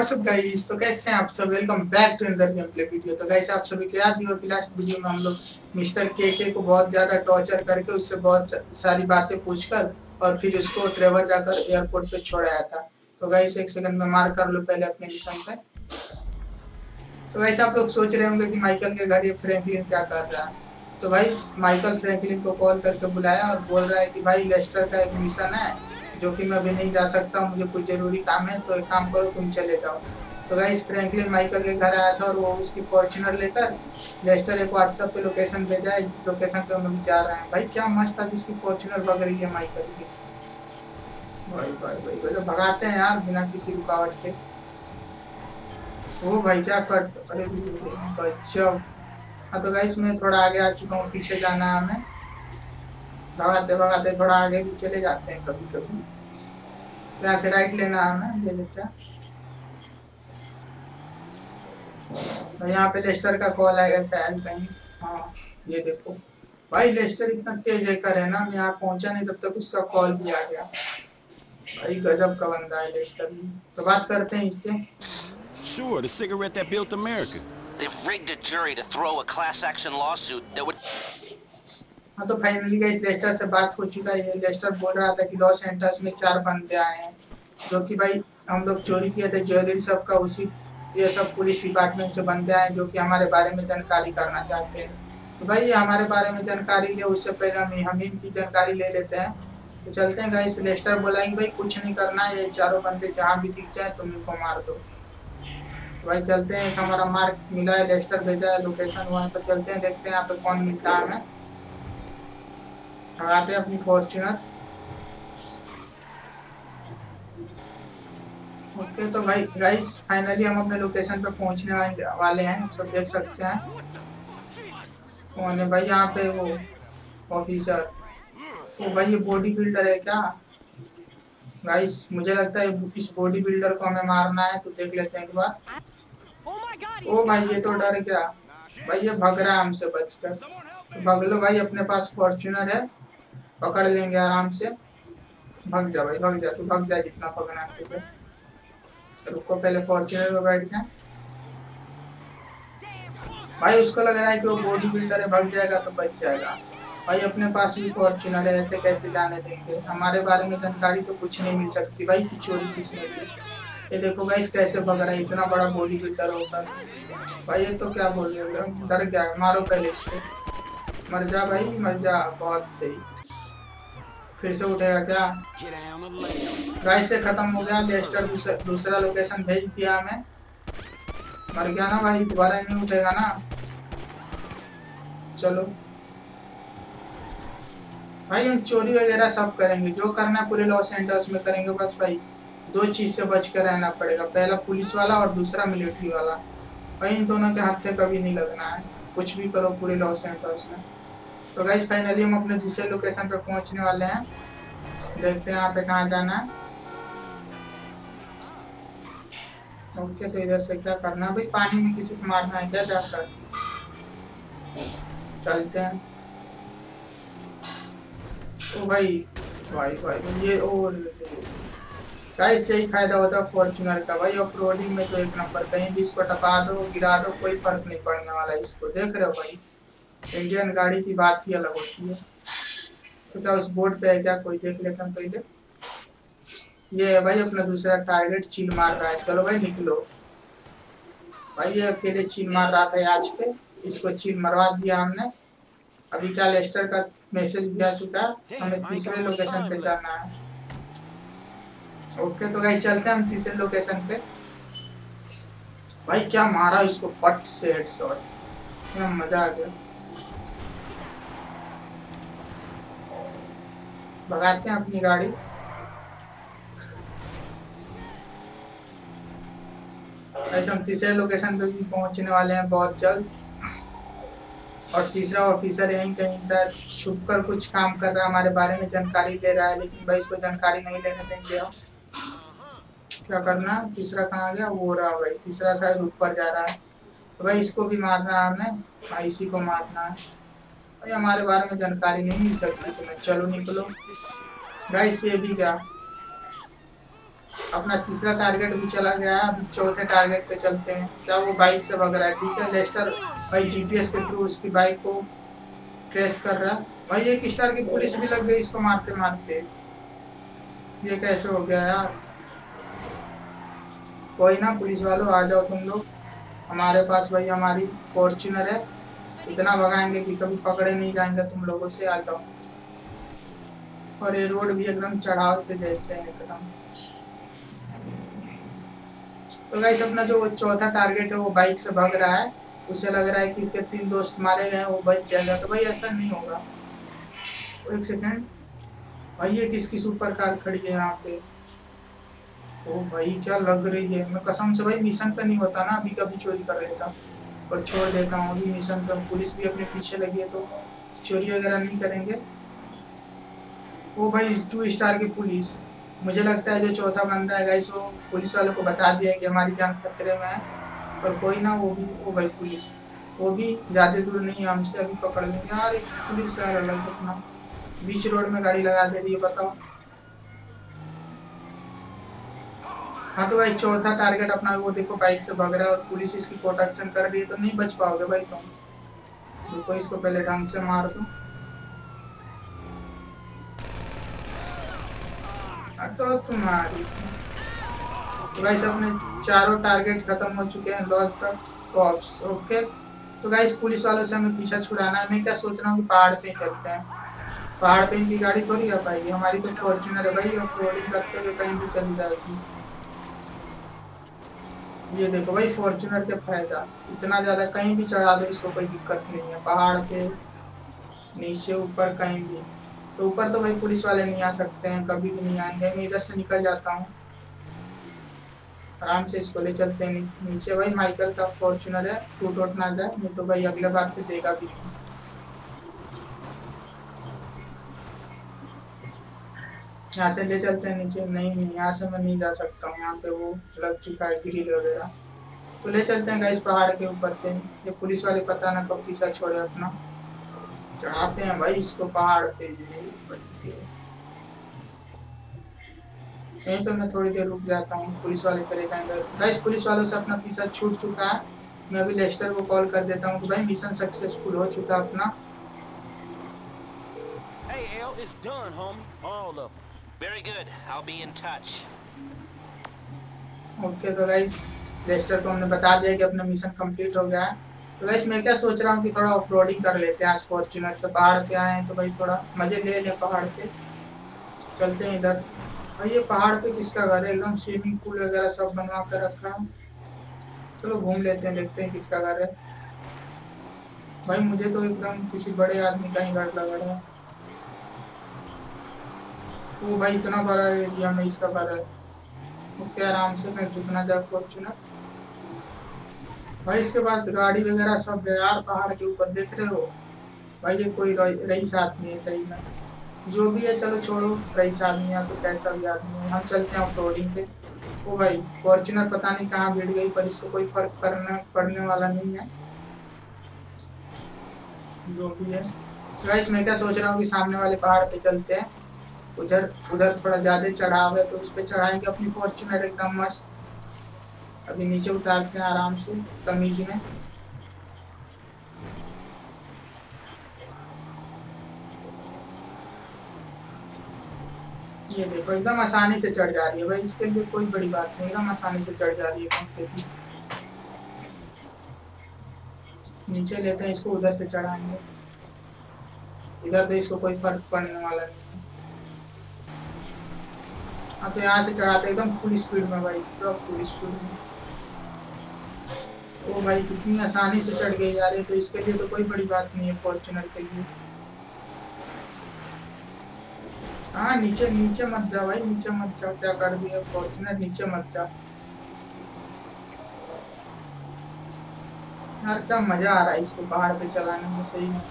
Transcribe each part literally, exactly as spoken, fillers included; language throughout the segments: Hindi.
व्हाट्सअप गाइस, तो कैसे हैं आप सब। Welcome back to another gameplay video. तो गाइस आप सभी को याद ही होगी लास्ट वीडियो में हम लोग मिस्टर के के को बहुत ज्यादा टॉर्चर करके उससे बहुत सारी बातें पूछकर और फिर उसको ट्रेवर जाकर एयरपोर्ट पे छोड़ाया था। तो गाइस एक सेकंड में मार कर लो पहले अपने मिशन पे। तो गाइस आप लोग सोच रहे होंगे कि माइकल के घर ये फ्रैंकलिन क्या कर रहा है। तो भाई माइकल फ्रैंकलिन को कॉल करके बुलाया और बोल रहा है कि भाई लेस्टर का एक मिशन है जो कि मैं अभी नहीं जा सकता, मुझे कुछ जरूरी काम है, तो एक काम करो तुम चले जाओ। तो गाइस फ्रैंकलिन माइकल के घर आया था और वो उसकी फॉर्च्यूनर लेकर लेस्टर एक व्हाट्सएप पे लोकेशन भेजा है जिस लोकेशन पे हम लोग जा रहे हैं। भाई क्या मस्त था जिसकी फॉर्च्यूनर भग रही है माइकल की। भाई भाई भाई भाई तो भगाते हैं यार बिना किसी रुकावट के। वो भाई क्या कट, अरे गजब। हाँ तो गाइस मैं थोड़ा आगे आ चुका हूँ, पीछे जाना है हमें। भगाते भगाते थोड़ा आगे भी चले जाते हैं कभी कभी। यहाँ से राइट लेना है हमें, ले लेते हैं। तो यहाँ पे लेस्टर का कॉल आएगा शायद कहीं। हाँ ये देखो भाई लेस्टर इतना तेज हैकर है ना, मैं यहाँ पहुंचा नहीं तब तक उसका कॉल भी आ गया। भाई गजब का बंदा है लेस्टर भी। तो बात करते हैं इससे। Sure, the cigarette that built America. They've rigged a jury to throw a class action lawsuit that would. हाँ तो फाइनली गाइस लेस्टर से बात हो चुका है। लेस्टर बोल रहा था कि लॉस एंटल्स में चार बंदे आए हैं जो कि भाई हम लोग चोरी किए थे ज्वेलरी सब का, उसी ये सब पुलिस डिपार्टमेंट से बंदे आए जो कि हमारे बारे में जानकारी करना चाहते हैं। तो भाई ये हमारे बारे में जानकारी ले, उससे पहले हम हम इनकी जानकारी ले लेते हैं। तो चलते हैं गाइस। लेस्टर बोला कि भाई कुछ नहीं करना है, ये चारों बंदे जहाँ भी दिख जाए तुम इनको मार दो। तो भाई चलते हैं, एक हमारा मार्क मिला है, लेस्टर भेजा है लोकेशन, वहाँ पर चलते हैं, देखते हैं यहाँ पे कौन मिलता है हमें। भगाते हैं अपनी फॉर्च्यूनर। ओके तो भाई गाइस फाइनली हम अपने लोकेशन पे पहुंचने वाले हैं। सब देख सकते हैं कौन है भाई यहाँ पे, वो ऑफिसर। वो भाई ये बॉडी बिल्डर है क्या गाइस? मुझे लगता है इस बॉडी बिल्डर को हमें मारना है, तो देख लेते हैं एक बार। ओ भाई ये तो डर गया भाई, ये भग रहा है हमसे बचकर। तो भग लो भाई, अपने पास फॉर्च्यूनर है, पकड़ लेंगे आराम से। भग जा भाई भग जा, तू भग जा जितना भगना है तुझे। रुको पहले फॉर्च्यूनर में बैठ जाए। भाई उसको लग रहा है कि वो बॉडी बिल्डर है, भग जाएगा तो बच जाएगा। भाई अपने पास भी फॉर्च्यूनर है, ऐसे कैसे जाने देंगे? हमारे बारे में जानकारी तो कुछ नहीं मिल सकती भाई कि चोरी किसने की। ये देखो गाइस कैसे भग रहा है इतना बड़ा बॉडी बिल्डर होकर। भाई ये तो क्या बोल रहे हो, डर गया है। मारो पहले इसको, मर जा भाई मर जा। बहुत सही, फिर से उठेगा क्या? गाइस से खत्म हो गया। लेस्टर दूसरा, दूसरा लोकेशन भेज दिया हमें। मर गया ना भाई, दोबारा नहीं उठेगा ना। चलो भाई हम चोरी वगैरह सब करेंगे, जो करना है पूरे लॉस एंजल्स में करेंगे। बस भाई दो चीज से बच कर रहना पड़ेगा, पहला पुलिस वाला और दूसरा मिलिट्री वाला। भाई इन दोनों के हाथ से कभी नहीं लगना है, कुछ भी करो पूरे लॉस एंजल्स में। तो गाइस फाइनली हम अपने दूसरे लोकेशन पे पहुंचने वाले हैं, देखते हैं यहाँ पे कहाँ जाना है। ओके तो इधर से क्या करना है भाई? पानी में किसी को मारना है क्या जाकर? चलते हैं। ओ भाई भाई भाई ये और गाइस से ही फायदा होता है फॉर्च्यूनर का भाई। ऑफ रोडिंग में तो एक नंबर, कहीं भी इसको टपा दो गिरा दो कोई फर्क नहीं पड़ने वाला इसको। देख रहे हो भाई इंडियन गाड़ी की बात ही अलग होती है। तो क्या उस बोर्ड पे है क्या कोई? देख लेते हैं पहले। ये है भाई अपना दूसरा टारगेट, चील मार रहा है। चलो भाई निकलो। भाई ये अकेले चील मार रहा था आज पे, इसको चील मरवा दिया हमने। अभी क्या लेस्टर का मैसेज भी आ चुका है, हमें तीसरे लोकेशन पे जाना है। ओके तो गाइस चलते हैं हम तीसरे लोकेशन पे। भाई क्या मारा इसको पट से हेडशॉट, क्या मजा आ गया। भगाते हैं अपनी गाड़ी। ऐसे हम तीसरे लोकेशन पे भी पहुंचने वाले हैं बहुत जल्द। और तीसरा ऑफिसर यहीं कहीं शायद छुप कर कुछ काम कर रहा है, हमारे बारे में जानकारी ले रहा है, लेकिन भाई इसको जानकारी नहीं लेने देंगे हम। क्या करना? तीसरा कहाँ गया? वो रहा भाई, तीसरा शायद ऊपर जा रहा है। तो भाई इसको भी मारना है हमें, भाई इसी को मारना है। भाई हमारे बारे में जानकारी नहीं मिल सकती तुम्हें। चलो निकलो गाइस। ये भी क्या अपना तीसरा टारगेट भी चला गया है। अब चौथे टारगेट पे चलते हैं। क्या वो बाइक से भाग रहा है? ठीक है, लेस्टर भाई जीपीएस के थ्रू उसकी बाइक को ट्रेस कर रहा। भाई एक स्टार की पुलिस भी लग गई इसको मारते मारते। ये कैसे हो गया यार? कोई ना पुलिस वालों, आ जाओ तुम लोग हमारे पास। भाई हमारी फॉर्च्यूनर है, इतना भगाएंगे कि कभी पकड़े नहीं जाएंगे तुम लोगों से। आ जाओ। और ये रोड भी एकदम चढ़ाव से जैसे है एकदम। तो गाइस अपना जो चौथा टारगेट है वो बाइक से भाग रहा है। उसे लग रहा है कि इसके तीन दोस्त मारे गए, वो बच जाएगा। तो भाई ऐसा नहीं होगा। एक सेकंड भाई, ये किसकी सुपर कार खड़ी है यहाँ पे? ओ भाई क्या लग रही है। मैं कसम से भाई मिशन पे नहीं होता ना अभी कभी चोरी कर लेता और छोड़ देता हूँ। अभी मिशन पे पुलिस भी अपने पीछे लगी है तो चोरी वगैरह नहीं करेंगे। ओ भाई टू स्टार की पुलिस। मुझे लगता है जो चौथा बंदा है गाइस वो पुलिस वालों को बता दिया है कि हमारी जान खतरे में है। पर कोई ना, वो भी ओ भाई पुलिस वो भी ज्यादा दूर नहीं है हमसे, अभी पकड़ लेंगे। यार एक पुलिस यार अलग अपना बीच रोड में गाड़ी लगा दे रही है, बताओ। हाँ तो भाई चौथा टारगेट अपना वो देखो बाइक से भाग रहा है और पुलिस इसकी प्रोटेक्शन कर रही है, तो नहीं बच पाओगे भाई तुम। रुको इसको पहले ढंग से मार दो। तो तुम्हारी तो गाइस अपने चारों टारगेट खत्म हो चुके हैं। Loss the cops. ओके तो गाइस पुलिस वालों से हमें पीछा छुड़ाना है। मैं क्या सोच रहा हूँ कि पहाड़ पे चलते हैं। पहाड़ पे इनकी गाड़ी थोड़ी आ पाएगी, हमारी तो फॉर्च्यूनर है भाई, ऑफ रोडिंग करते हुए कहीं भी चली जाएगी। ये देखो भाई फॉर्च्यूनर के फायदा, इतना ज्यादा कहीं भी चढ़ा दो इसको कोई दिक्कत नहीं है। पहाड़ पे नीचे ऊपर कहीं भी। तो ऊपर तो भाई पुलिस वाले नहीं आ सकते हैं, कभी भी नहीं आएंगे। मैं इधर से निकल जाता हूँ, आराम से इसको ले चलते हैं नीचे। भाई माइकल का फॉर्च्यूनर है, टूट उट ना जाए, नहीं तो भाई अगले बार से देगा भी। यहाँ से ले चलते हैं नीचे। नहीं नहीं यहाँ से मैं नहीं जा सकता हूँ, यहाँ पे वो लग चुका है ग्रिल वगैरह। तो ले चलते हैं गाइस पहाड़ के ऊपर से। ये पुलिस वाले पता ना कब पीछा छोड़े अपना। चढ़ाते हैं भाई इसको पहाड़ पे। यहीं पे मैं थोड़ी देर रुक जाता हूँ, पुलिस वाले चले जाएंगे। गाइस पुलिस वालों से अपना पीछा छूट चुका है। मैं अभी लेस्टर को कॉल कर देता हूँ कि भाई मिशन सक्सेसफुल हो चुका अपना। Hey, L, it's done, homie. All of them. Very good. I'll be in touch. Okay तो गाइस लेस्टर को हमने बता दिया कि अपना मिशन कंप्लीट हो गया है। तो गाइस मैं क्या सोच रहा हूँ कि थोड़ा ऑफ रोडिंग कर लेते हैं आज फॉर्च्यूनर से। पहाड़ पे आए हैं तो भाई थोड़ा मजे ले लें पहाड़ पे। चलते हैं इधर। भाई ये पहाड़ पे किसका घर है? एकदम स्विमिंग पूल वगैरह सब बनवा कर रखा है। चलो घूम लेते हैं, देखते हैं किसका घर है। भाई मुझे तो एकदम किसी बड़े आदमी का ही घर लग रहा है। वो भाई इतना बड़ा एरिया में इसका घर है। ओके आराम से, कहीं रुकना जाए फॉर्च्यूनर। भाई इसके पास गाड़ी वगैरह सब है यार। पहाड़ के ऊपर देख रहे हो भाई, ये कोई रईस आदमी है सही में। जो भी है चलो छोड़ो, रईस आदमी या तो कैसा भी आदमी है, हम चलते हैं ऑफ रोडिंग पे। ओ भाई फॉर्च्यूनर पता नहीं कहाँ भिड़ गई, पर इसको कोई फर्क करना पड़ने वाला नहीं है जो भी है। गाइस मैं क्या सोच रहा हूँ कि सामने वाले पहाड़ पे चलते हैं। उधर उधर थोड़ा ज्यादा चढ़ाव है तो उस पर चढ़ाएंगे अपनी फॉर्च्यूनर एकदम मस्त। अभी नीचे उतारते हैं आराम से तमीज में। ये देखो एकदम आसानी से चढ़ जा रही है भाई, इसके लिए कोई बड़ी बात नहीं, एकदम आसानी से चढ़ जा रही है कंप्लीटली। नीचे लेते हैं इसको, उधर से चढ़ाएंगे। इधर तो इसको कोई फर्क पड़ने वाला नहीं है। हाँ तो यहाँ से चढ़ाते एकदम फुल स्पीड में भाई, पूरा फुल स्पीड में। ओ भाई कितनी आसानी से चढ़ गई यार, ये तो इसके लिए तो कोई बड़ी बात नहीं है फॉर्च्यूनर के लिए। हाँ नीचे नीचे मत जा भाई, नीचे मत जा, क्या कर दिया फॉर्च्यूनर, नीचे मत जा यार। क्या मजा आ रहा है इसको पहाड़ पे चलाने में सही में।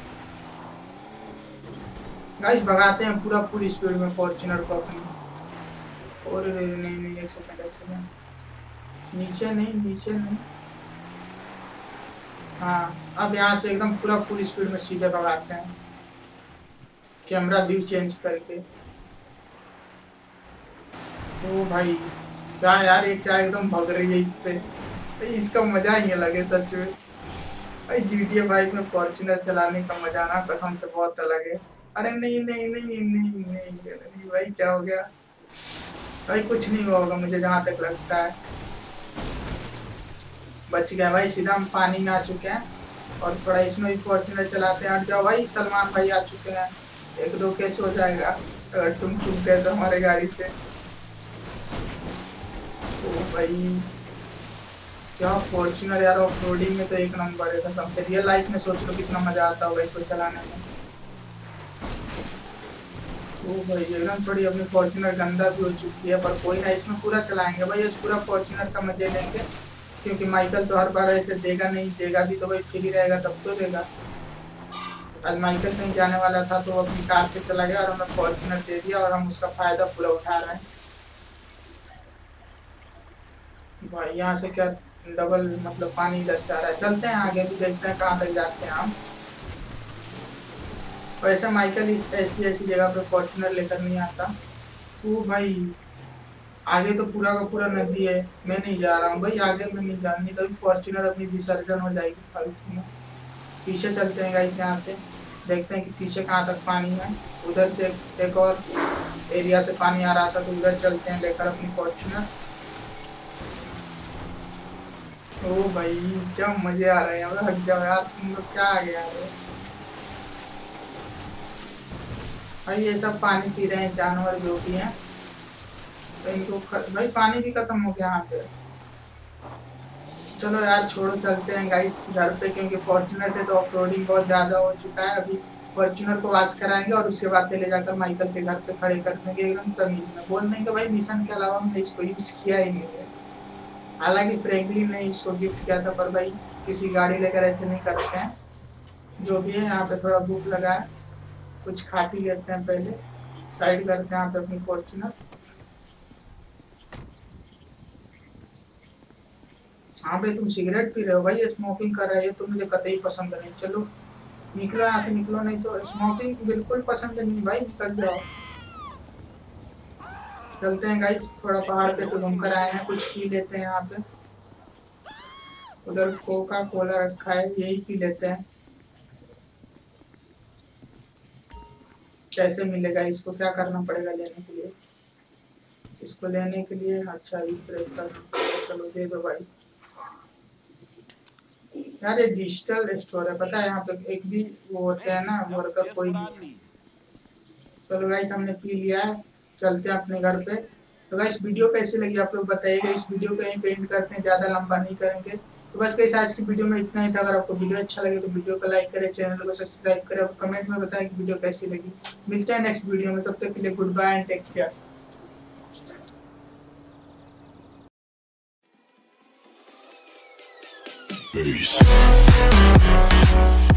गाइस भगाते हैं पूरा फुल स्पीड में फॉर्च्यूनर को अपनी। और नहीं नहीं एक सेकंड एक सेकंड, नीचे नहीं नीचे नहीं। हाँ अब यहाँ से एकदम पूरा फुल स्पीड में सीधे भगाते हैं, कैमरा व्यू चेंज करके। ओ भाई क्या यार, ये क्या एकदम भग रही है इस पे। भाई इसका मजा ही अलग है सच में। भाई जीटीए फाइव में फॉर्च्यूनर चलाने का मजा ना कसम से बहुत अलग है। अरे नहीं नहीं नहीं नहीं नहीं, नहीं, नहीं भाई क्या हो गया। भाई कुछ नहीं हुआ होगा मुझे जहां तक लगता है। बच गया भाई, सीधा हम पानी में आ चुके हैं। और थोड़ा इसमें भी फॉर्च्यूनर चलाते हैं। हट जाओ भाई, सलमान भाई आ चुके हैं। एक दो केस हो जाएगा अगर तुम चूक गए तो हमारे गाड़ी से। ओ भाई क्या फॉर्च्यूनर यार, ऑफ रोडिंग में तो एक नंबर है कसम से। रियल लाइफ में सोच लो कितना मजा आता होगा इसको चलाने में। ओ भाई एकदम थोड़ी अपनी फॉर्च्यूनर गंदा भी हो चुकी है, पर कोई ना, इसमें पूरा चलाएंगे भाई, इस पूरा फॉर्च्यूनर का मजे लेंगे। क्योंकि माइकल तो हर बार ऐसे देगा नहीं, देगा भी तो भाई फ्री रहेगा तब तो देगा। आज माइकल कहीं जाने वाला था तो वो अपनी कार से चला गया और हमें फॉर्च्यूनर दे दिया और हम उसका फायदा पूरा उठा रहे हैं। भाई यहाँ से क्या डबल मतलब पानी इधर से आ रहा है। चलते हैं आगे भी, देखते हैं कहाँ तक जाते हैं हम। वैसे माइकल इस ऐसी ऐसी जगह पे फॉर्च्यूनर लेकर नहीं आता। ओ भाई आगे तो पूरा का पूरा नदी है, मैं नहीं जा रहा हूँ भाई आगे, मैं नहीं जा, नहीं तो फॉर्च्यूनर अपनी विसर्जन हो जाएगी फालतू में। पीछे चलते हैं गाइस, यहाँ से देखते हैं कि पीछे कहाँ तक पानी है। उधर से एक और एरिया से पानी आ रहा था तो उधर चलते हैं लेकर अपनी फॉर्च्यूनर। ओ भाई क्या मजे आ रहे हैं। हट जाओ यार, तुम लोग क्या आ गया है भाई। ये सब पानी पी रहे हैं जानवर जो भी हैं, तो इनको ख... भाई पानी भी खत्म हो गया यहाँ पे। चलो यार छोड़ो, चलते हैं गाइस घर पे, क्योंकि फॉर्च्यूनर से तो ऑफ रोडिंग बहुत ज्यादा हो चुका है। अभी फॉर्च्यूनर को वॉश कराएंगे और उसके बाद से ले जाकर माइकल के घर पे खड़े कर देंगे एकदम तमीज में। बोल देंगे भाई मिशन के अलावा हमने इसको यूज किया ही नहीं है। हालांकि फ्रैंकलिन ने इसको गिफ्ट किया था, पर भाई किसी गाड़ी लेकर ऐसे नहीं करते हैं। जो भी है यहाँ पे थोड़ा भूख लगा है, कुछ खा पी लेते हैं पहले। साइड करते हैं यहाँ पे अपनी फॉर्च्यूनर। हाँ भाई तुम सिगरेट पी रहे हो भाई, स्मोकिंग कर रहे हो तो मुझे कतई पसंद नहीं। चलो निकलो यहाँ से, निकलो, नहीं तो स्मोकिंग बिल्कुल पसंद नहीं भाई, निकल जाओ। चलते हैं गाइस, थोड़ा पहाड़ पे से घूम कर आए हैं, कुछ पी लेते हैं यहाँ पे। उधर कोका कोला रखा है, यही पी लेते हैं। कैसे मिलेगा इसको, क्या करना पड़ेगा लेने के लिए? इसको लेने के लिए अच्छा ही प्रेस करना पड़ेगा। चलो दे दो भाई। यार ये डिजिटल स्टोर है पता है, यहाँ पे एक भी वो होते हैं ना वर्कर कोई नहीं है। चलो गाइस हमने पी लिया है, चलते हैं अपने घर पे। तो गाइस वीडियो कैसी लगी आप लोग बताइएगा। इस वीडियो को यहीं पे एंड करते हैं, ज़्यादा लंबा नहीं करेंगे। तो बस गाइस आज की वीडियो में इतना ही था। अगर आपको वीडियो अच्छा लगे तो वीडियो को लाइक करें, चैनल को सब्सक्राइब करें और कमेंट में बताएं कि वीडियो कैसी लगी। मिलते हैं नेक्स्ट वीडियो में, तब तक के लिए goodbye and take care. Peace.